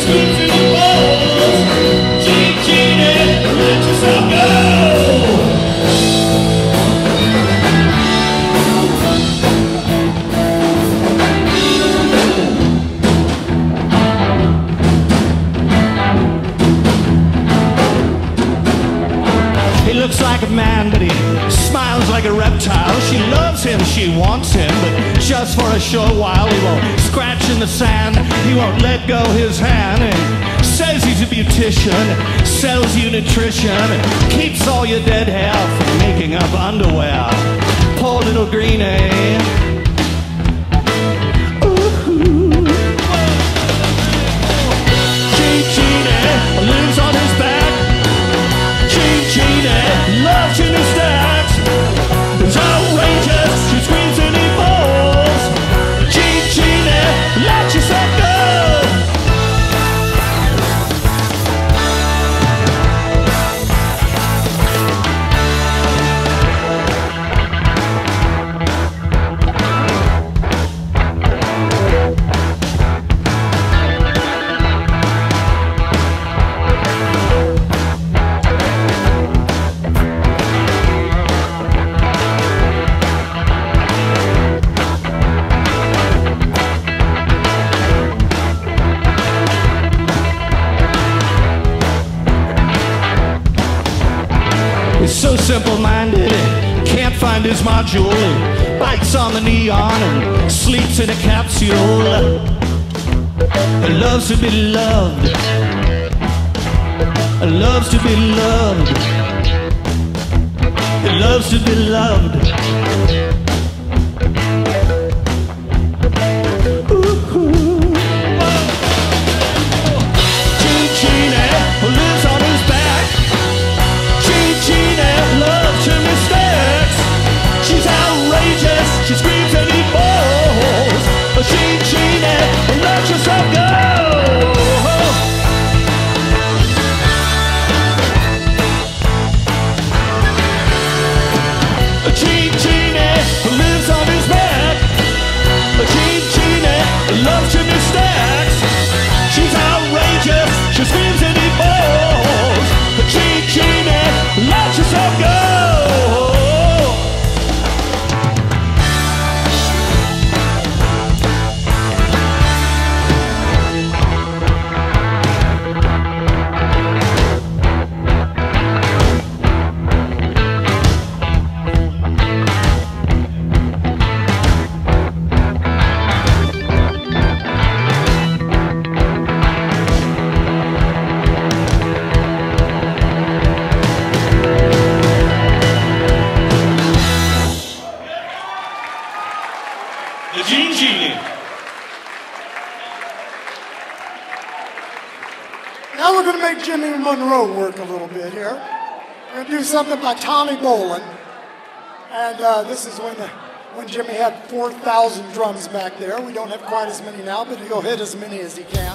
screams and he falls. Genie, let yourself go. He looks like a man, but he smiles like a reptile. She loves him, she wants him, but just for a short while. He won't scratch in the sand, he won't let go his hand. And says he's a beautician, sells you nutrition, and keeps all your dead hair from making up underwear. Poor little greenie. Genie lives on his back. Genie loves Jimmy Stacks. It's outrageous, she screams and he falls. Genie, let yourself go. So simple-minded, can't find his module. He bites on the neon and sleeps in a capsule. He loves to be loved. He loves to be loved. He loves to be loved. Genie lives on his back. Genie loves Jimmy Stacks. She's outrageous, she screams and he falls. Genie, let yourself go. Genie lives on his back. Genie loves Jimmy Stacks. She's outrageous, she screams and he falls. Genie, let yourself go. Now we're going to make Jimmy Monroe work a little bit here. We're going to do something by Tommy Bolin. And this is when Jimmy had 4,000 drums back there. We don't have quite as many now, but he'll hit as many as he can.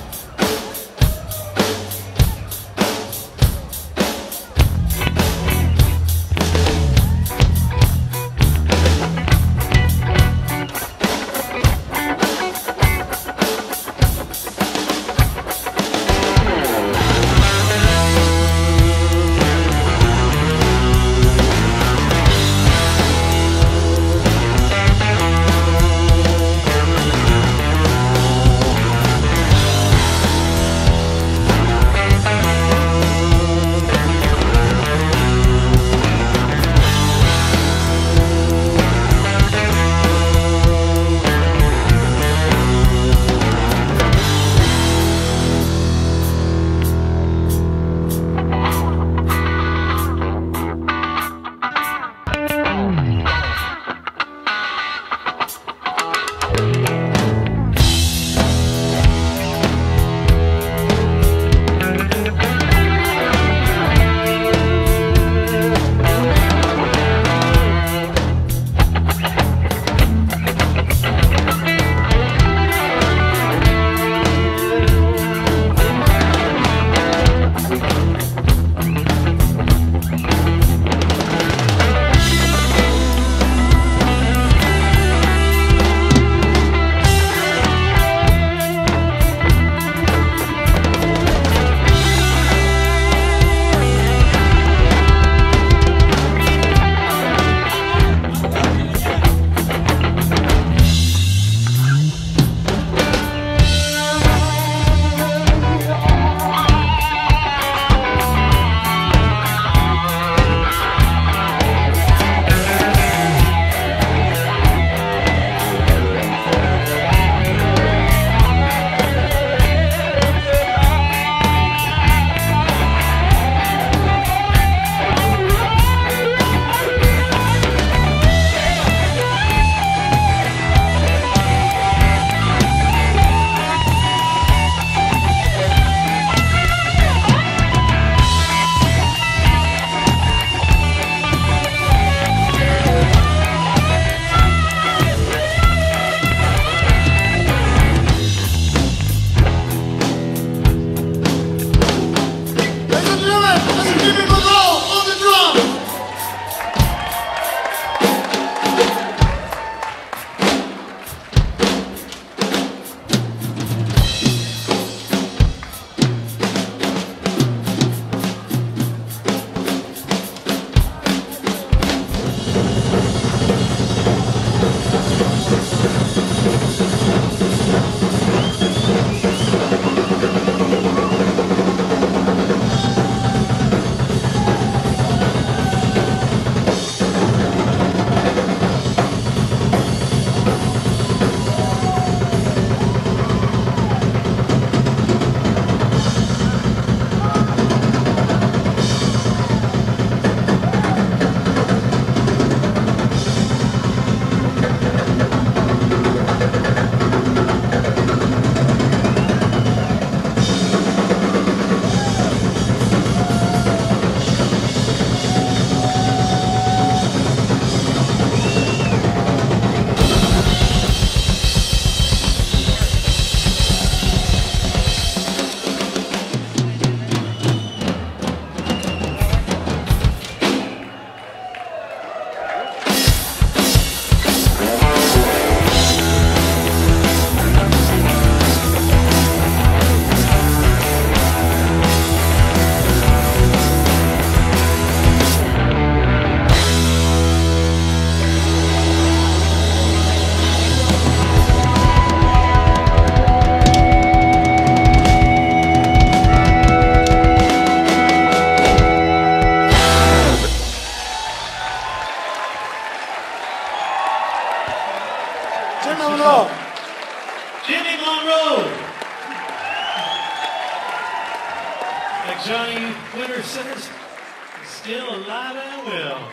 Like Johnny Winter says, still alive and well.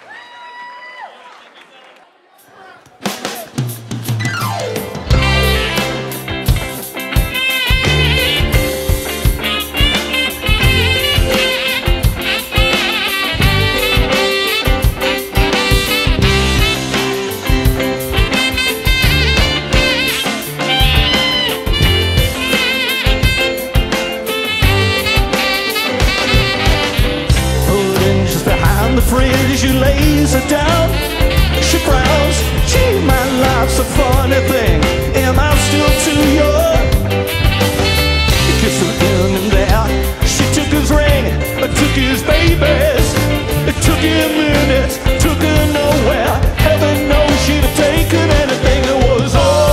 Fridge, you lays her down. She frowns. Gee, my life's a funny thing. Am I still too young? He kissed her then and there. She took his ring, took his babies. It took him minutes, took her nowhere. Heaven knows she'd have taken anything that was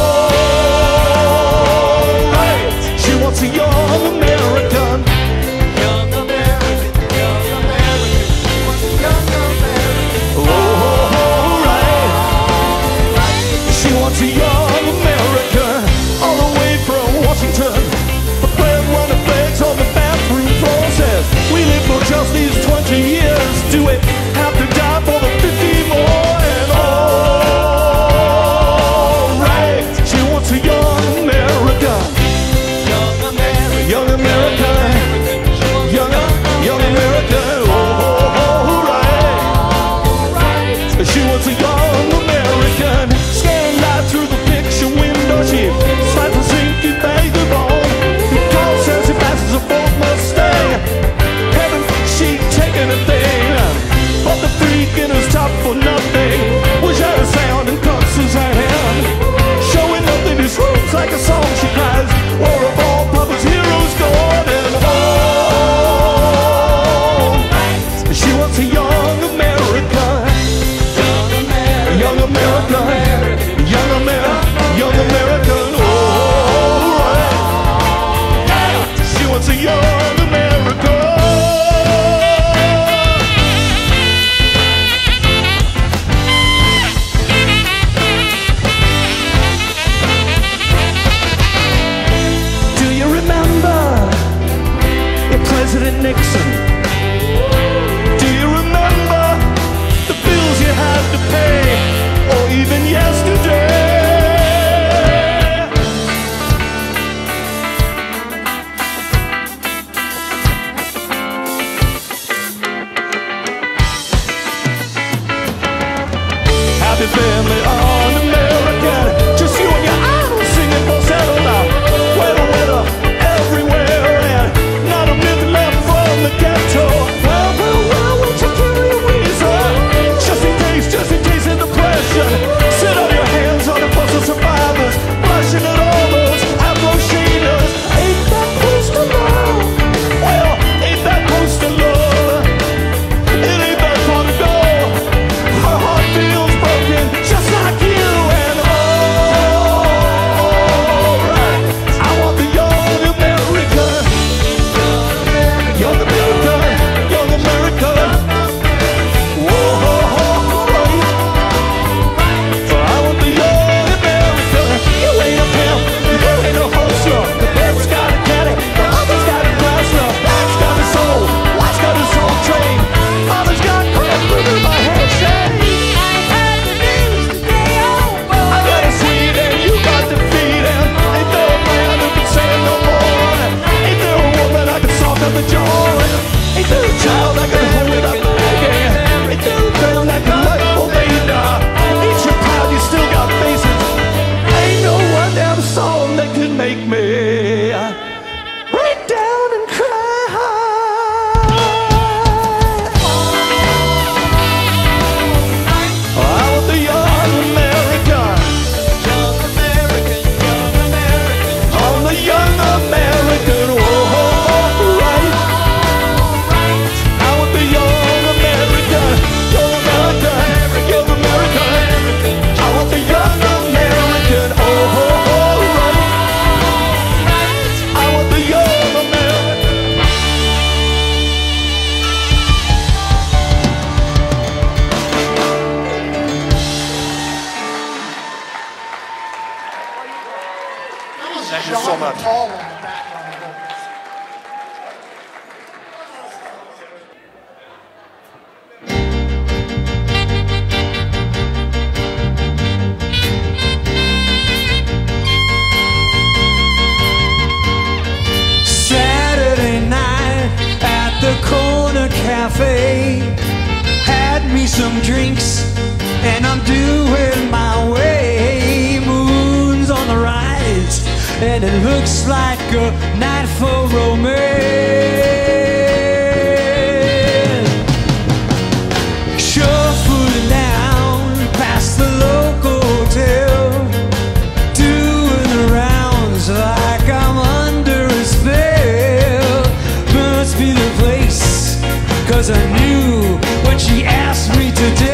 all right. She wants a young American. Wants a young American, all the way from Washington. The bread running flags on the bathroom floor says we live for just these 20 years. Do we have to die for the 50 more? And all right, she wants a young American. Young American, young American, young American. All right, she wants a young American. Through the picture window, she slides a zinky bag of bone. The call says he passes a Ford Mustang. Haven't she taken a thing? But the freak in his top for nothing. Wish out a sound and cuts his hand. Showing up in his rooms like a song she cries. War of all Papa's heroes gone and all. She wants a young American. Young American. Young American, oh, right. She wants a young American. Do you remember President Nixon? Do you remember the bills you had to pay? Or even yesterday? cafe, had me some drinks, and I'm doing my way. Moon's on the rise, and it looks like a night for romance. Shuffling down past the local hotel, doing the rounds like I'm under a spell. Must be the place, 'cause I knew what she asked me to do.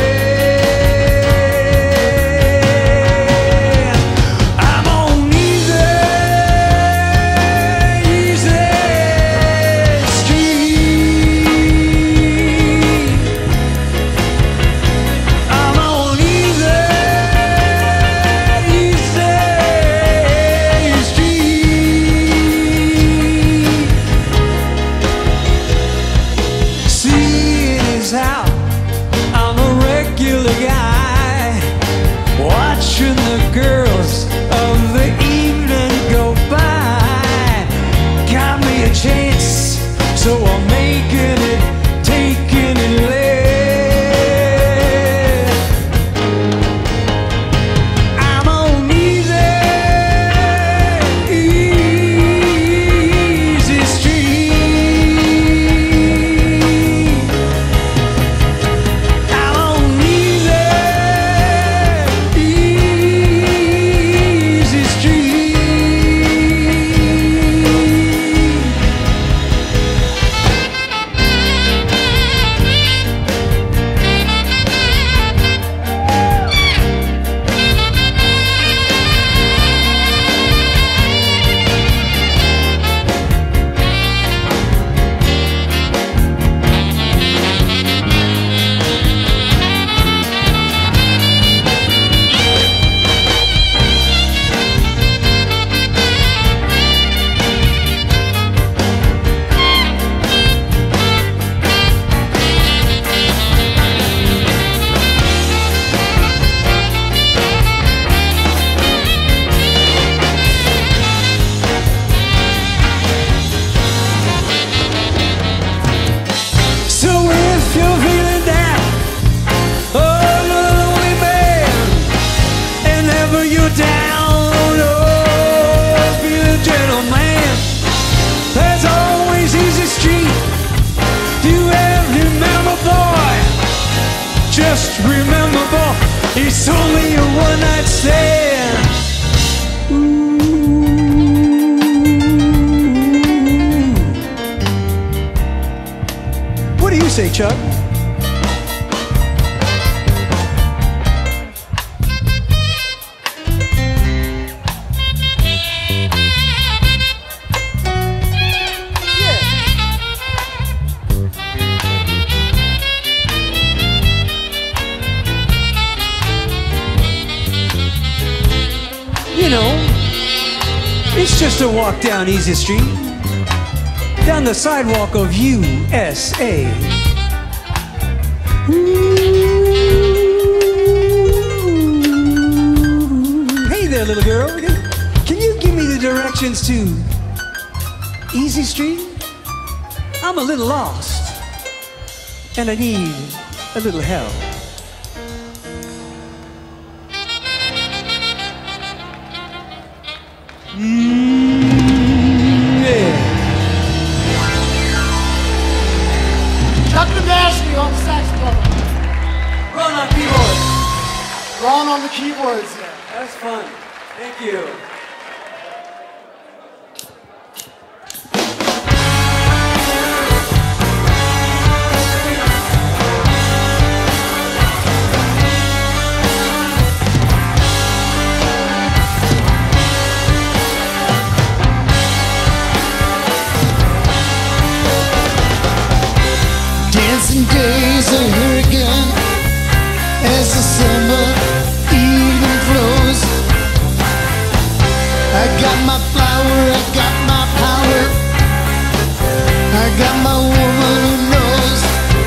So I'm making it, taking it late. I'm on easy street. I'm on easy street. Just remember, boy, it's only a one-night stand. Ooh. What do you say, Chuck? You know, it's just a walk down Easy Street, down the sidewalk of USA. Ooh. Hey there, little girl. Can you give me the directions to Easy Street? I'm a little lost, and I need a little help. Yeah. Chuck Nabasky on the saxophone. Ron on keyboards. Ron on the keyboards there. That's fun. Thank you. Dancing days are here again as the summer evening flows. I got my flower, I got my power, I got my woman who knows.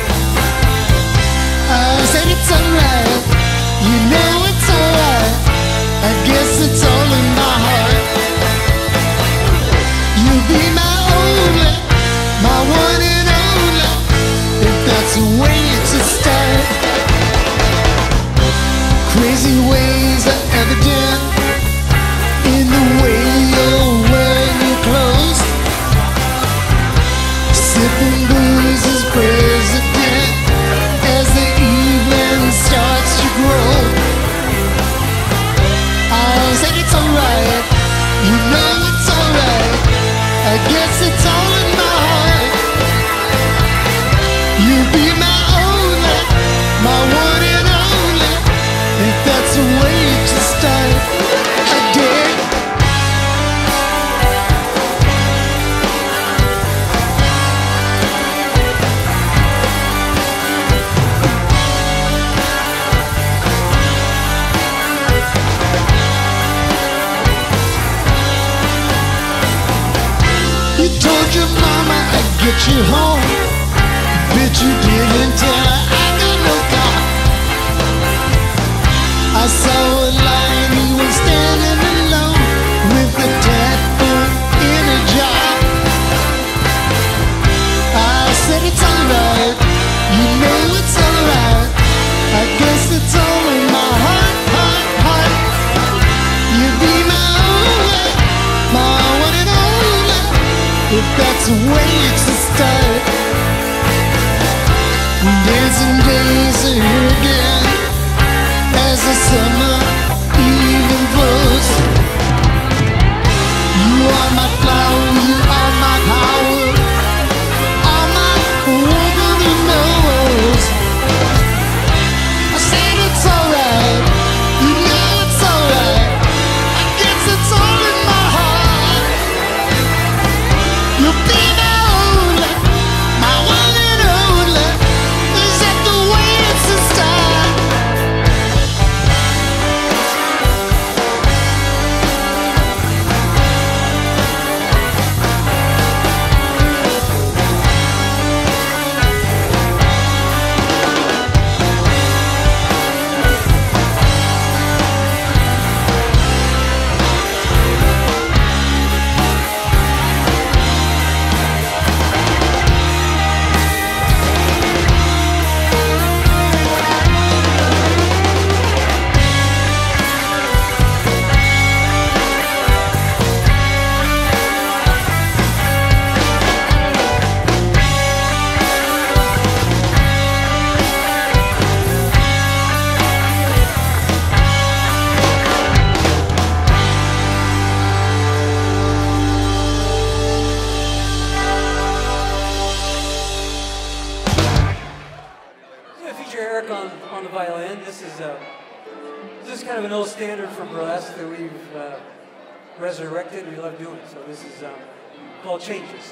I said it's alright, you know it's alright. I guess it's all in my heart. You'll be my only, my one and only. get you home. But you didn't tell her I got no car. I saw a lion, he was standing alone with a tat foot in a jar. I said it's alright, you know it's alright. I guess it's all in my heart, heart, heart. You be my only, my one and only, if that's the way it's to start. Dancing days are here again as the summer evening flows. You are my flower, you are my power, all my woman who knows. I said it's alright, you know it's alright. I guess it's all in my heart. You'll be my only, my one and only. Is that the way it's to start? Yeah, feature Eric on the violin. This is kind of an old standard from Burlesque that we've resurrected. We love doing. So this is called Changes.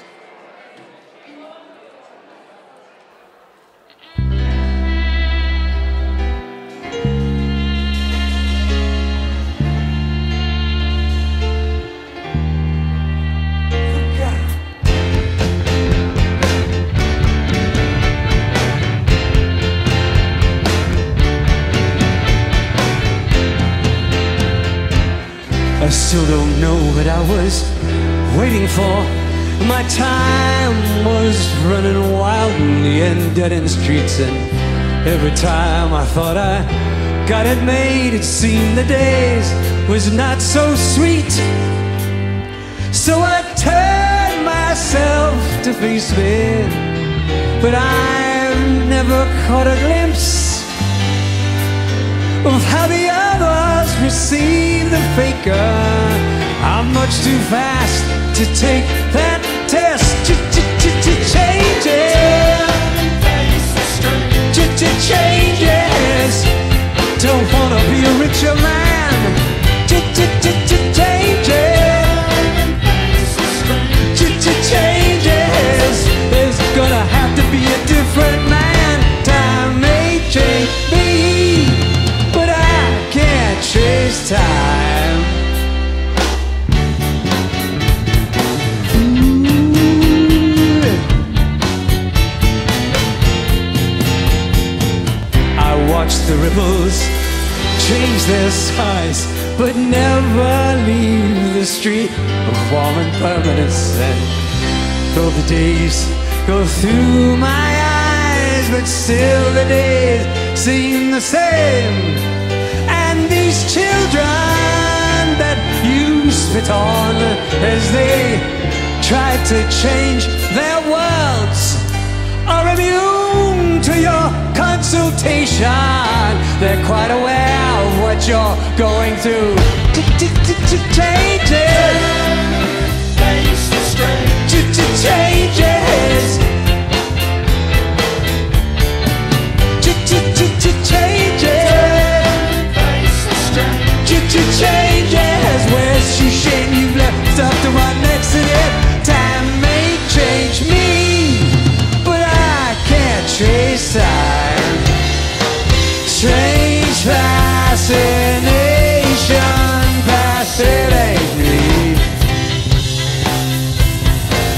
I still don't know what I was waiting for. My time was running wildly in dead-end streets, and every time I thought I got it made, it seemed the days was not so sweet. So I turned myself to face me, but I've never caught a glimpse of how the others receive the faker. I'm much too fast to take that test. Changes. Don't wanna be a richer man. Changes. There's gonna have to be a different man. Time may change me, but I can't chase time. I watch the ripples change their size, but never leave the street of warm impermanence. And though the days go through my eyes, but still the days seem the same. And these children that you spit on as they try to change their worlds are immune to your consultation. They're quite aware of what you're going through. Changes. Changes. Changes. Where's she shame you've left stuff to run next to it? Time may change me, but I can't trace time. Strange fascination, past it ain't me.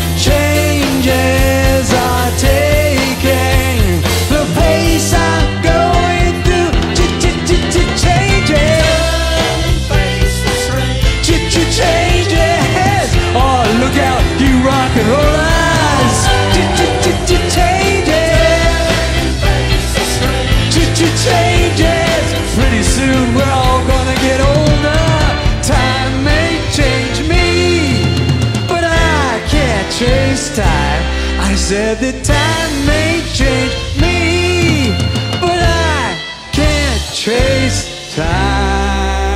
time. I said that time may change me, but I can't trace time.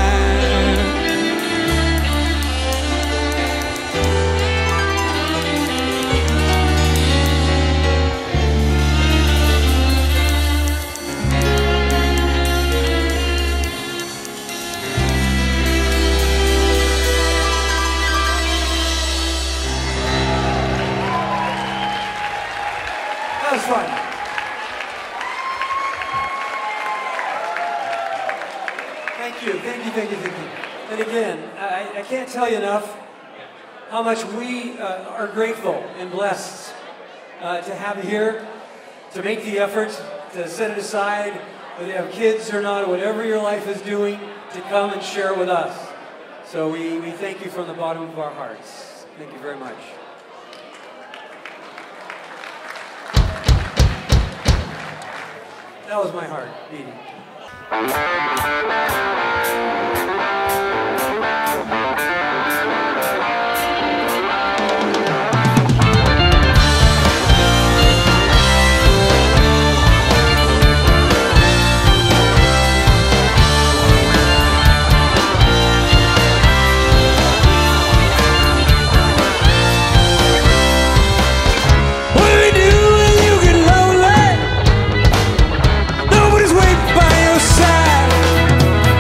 That was fun. Thank you. And again, I can't tell you enough how much we are grateful and blessed to have you here, to make the effort, to set it aside, whether you have kids or not, whatever your life is doing, to come and share with us. So we thank you from the bottom of our hearts. Thank you very much. That was my heart beating. Nobody's waiting by your side.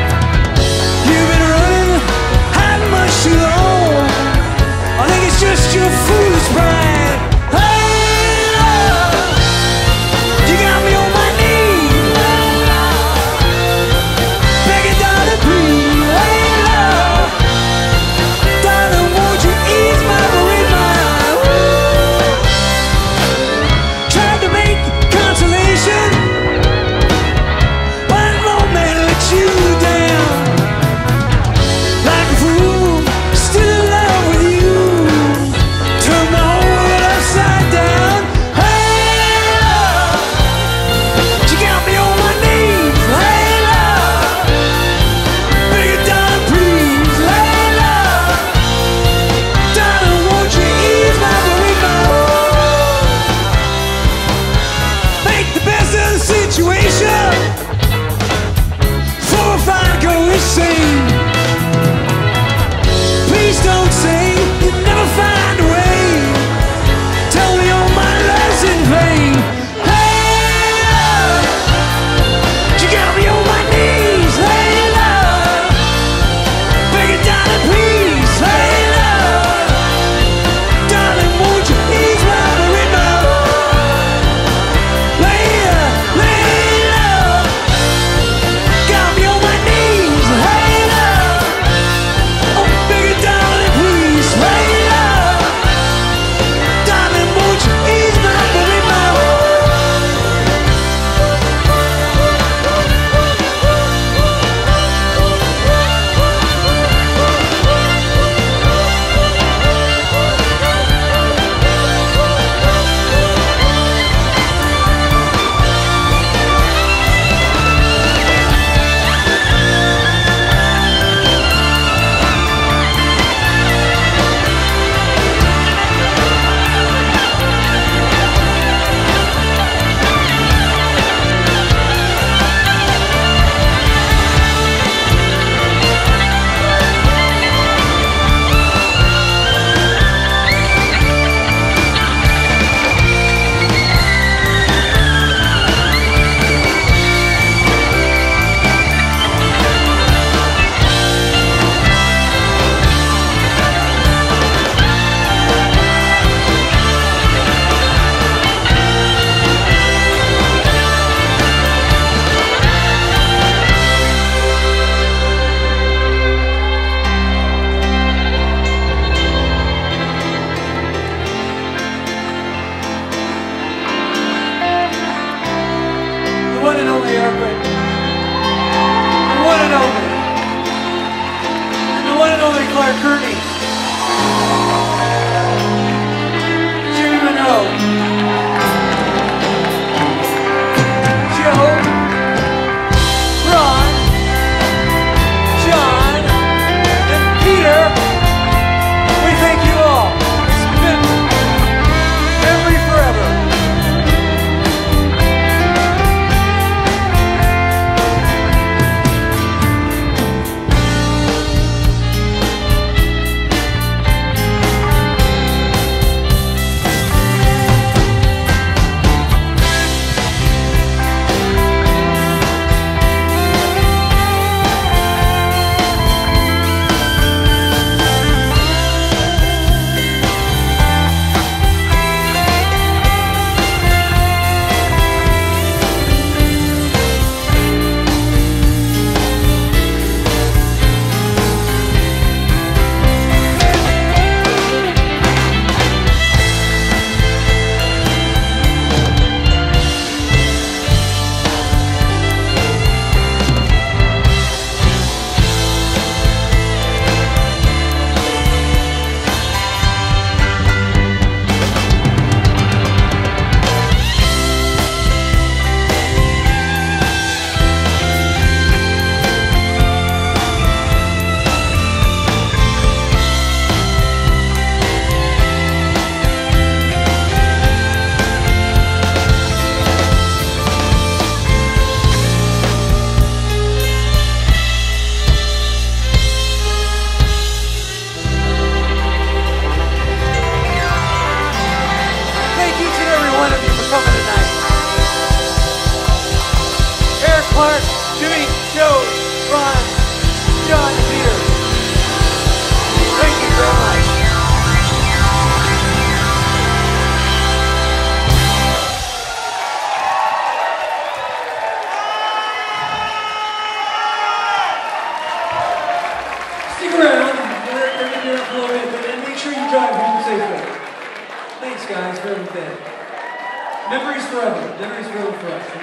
for everything. Memories forever. Memories forever for us.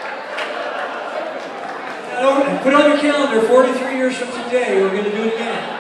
Now, put on your calendar, 43 years from today, we're going to do it again.